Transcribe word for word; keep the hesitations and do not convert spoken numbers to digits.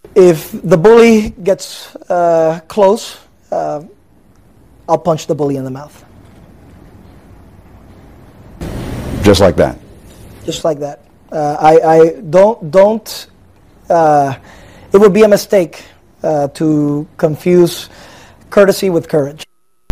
If the bully gets uh, close, uh, I'll punch the bully in the mouth. Just like that? Just like that. Uh, I, I don't, don't uh, it would be a mistake uh, to confuse courtesy with courage.